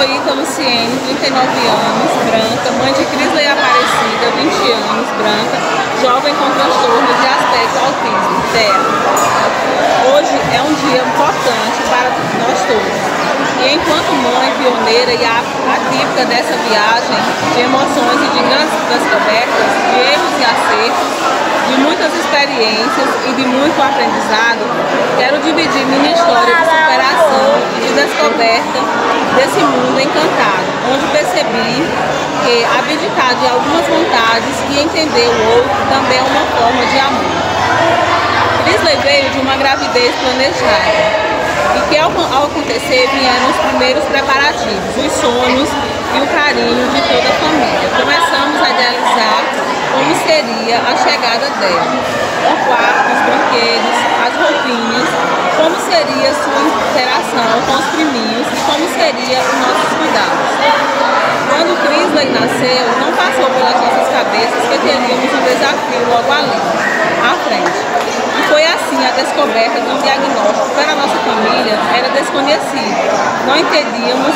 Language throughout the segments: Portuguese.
sou Ita Luciene, 39 anos, branca, mãe de Crisley Aparecida, 20 anos, branca, jovem com transtorno de aspecto autismo, TEA. Hoje é um dia importante para nós todos. E enquanto mãe pioneira e atípica dessa viagem de emoções e de grandes descobertas, de erros e acertos, de muitas experiências e de muito aprendizado, quero dividir minha história de superação e de descoberta desse mundo encantado, onde percebi que abdicar de algumas vontades e entender o outro também é uma forma de amor. Crisley veio de uma gravidez planejada e que ao acontecer vieram os primeiros preparativos, os sonhos e o carinho de toda a família. Começamos a idealizar como seria a chegada dela, o quarto, os brinquedos, as roupinhas, como seria sua interação com os priminhos e como seria os nossos cuidados. Quando Crisley nasceu, não passou pelas nossas cabeças que teríamos um desafio logo ali, à frente. E foi assim a descoberta de um diagnóstico que para a nossa família era desconhecido. Não entendíamos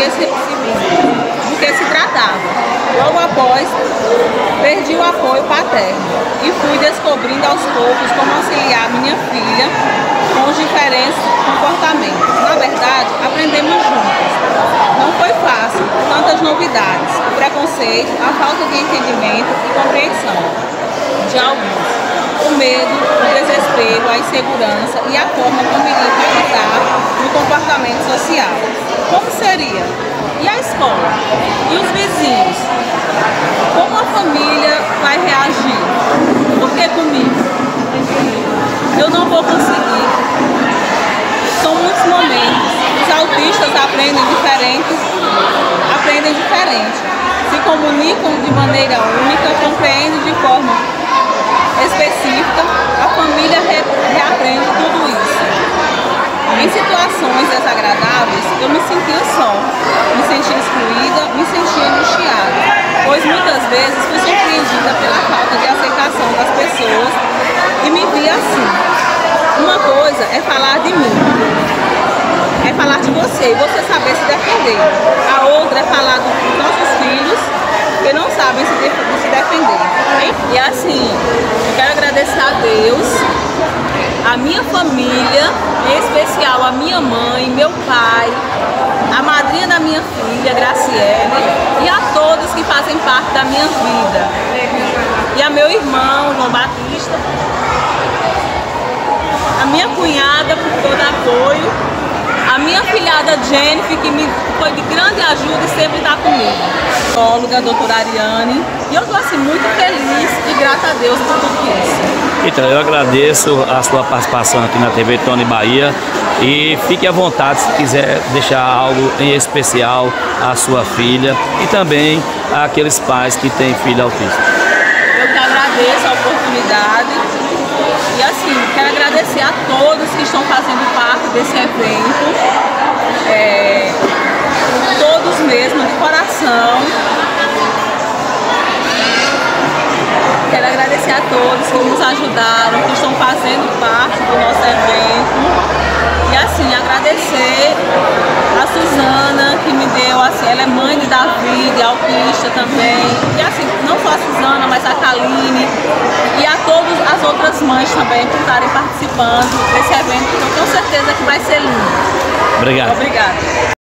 do que se tratava. Logo após, perdi o apoio paterno e fui descobrindo aos poucos como auxiliar minha filha com os diferentes comportamentos. Na verdade, aprendemos juntos. Não foi fácil, tantas novidades, o preconceito, a falta de entendimento e compreensão de alguns, o medo, o desespero, a insegurança e a forma como iria impactar no comportamento social. Como seria? E a escola? E os vizinhos? Como a família vai reagir? Por que comigo? Eu não vou conseguir. São muitos momentos. Os autistas aprendem diferente, se comunicam de maneira única, compreendem de forma específica, a família reaprende tudo isso. Em situações desagradáveis, eu me sentia só, me sentia excluída, me sentia angustiada, pois muitas vezes fui surpreendida pela falta de aceitação das pessoas e me via assim. Uma coisa é falar de mim, é falar de você e você saber se defender. A outra é falar dos nossos filhos que não sabem se defender. E assim, eu quero agradecer a Deus, a minha família, em especial a minha mãe, meu pai, a madrinha da minha filha, Graciele, e a todos que fazem parte da minha vida. E a meu irmão, João Batista, a minha cunhada por todo apoio, a minha filhada Jennifer, que foi de grande ajuda e sempre está comigo. Psicóloga, doutora Ariane, e eu estou assim muito feliz e grata a Deus por tudo isso. Então, eu agradeço a sua participação aqui na TV Tony Bahia e fique à vontade se quiser deixar algo em especial à sua filha e também àqueles pais que têm filho autista. Eu que agradeço a oportunidade e assim, quero agradecer a todos que estão fazendo parte desse evento, todos mesmo, de coração. Quero agradecer a todos que nos ajudaram, que estão fazendo parte do nosso evento. E assim, agradecer a Suzana, que me deu, assim, ela é mãe de David, autista também. E assim, não só a Suzana, mas a Kaline e a todas as outras mães também por estarem participando desse evento. Então, tenho certeza que vai ser lindo. Obrigado. Obrigada.